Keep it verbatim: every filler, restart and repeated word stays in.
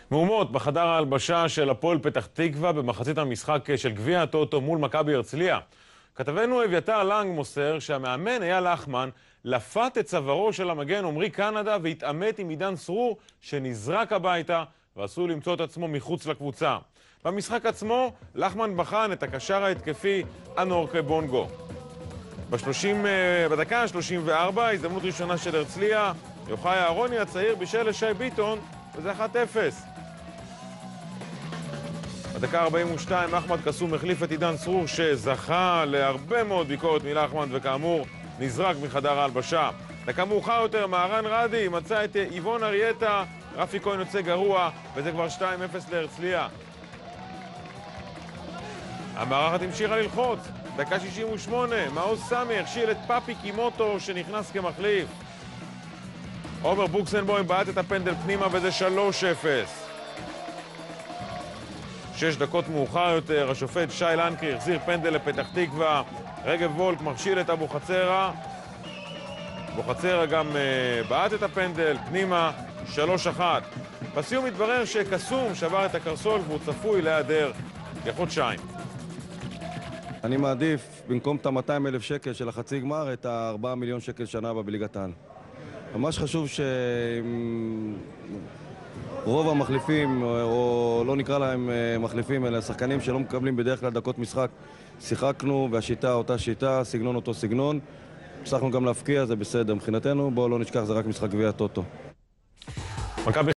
מהומות בחדר ההלבשה של הפועל פתח תקווה במחצית המשחק של גביע הטוטו מול מכבי הרצליה. כתבנו אביתר לנג מוסר שהמאמן אייל לחמן לפת את צווארו של המגן עומרי קנדה והתעמת עם עידן סרור שנזרק הביתה ועשוי למצוא את עצמו מחוץ לקבוצה. במשחק עצמו לחמן בחן את הקשר ההתקפי אנורקה בונגו. בשלושים, בדקה ה-שלושים וארבע, הזדמנות ראשונה של הרצליה, יוחאי אהרוני הצעיר בישל לשי ביטון, וזה אחת אפס. בדקה ארבעים ושתיים, אחמד קסום החליף את עידן סרור שזכה להרבה מאוד ביקורת מלחמן וכאמור נזרק מחדר ההלבשה. דקה מאוחר יותר, מהרן רדי מצא את איבון אריאטה, רפי כהן יוצא גרוע, וזה כבר שתיים אפס להרצליה. המערכת המשיכה ללחוץ. דקה שישים ושמונה, מעוז סמי הכשיל את פאפי קימוטו שנכנס כמחליף. עומר בוקסנבוים בעט את הפנדל פנימה וזה שלוש אפס. שש דקות מאוחר יותר, השופט שי לנקרי החזיר פנדל לפתח תקווה. רגב וולק מכשיל את אבו חצרה. אבו חצרה גם uh, בעט את הפנדל פנימה, שלוש אחת. בסיום התברר שקסום שבר את הקרסול והוא צפוי להיעדר כחודשיים. אני מעדיף, במקום את ה-מאתיים אלף שקל של החצי גמר, את ה-ארבעה מיליון שקל שנה בליגת העל. ממש חשוב שרוב המחליפים, או לא נקרא להם מחליפים, אלא שחקנים שלא מקבלים בדרך כלל דקות משחק, שיחקנו, והשיטה אותה שיטה, סגנון אותו סגנון. הצלחנו גם להפקיע, זה בסדר. מבחינתנו, בואו לא נשכח, זה רק משחק גביע הטוטו.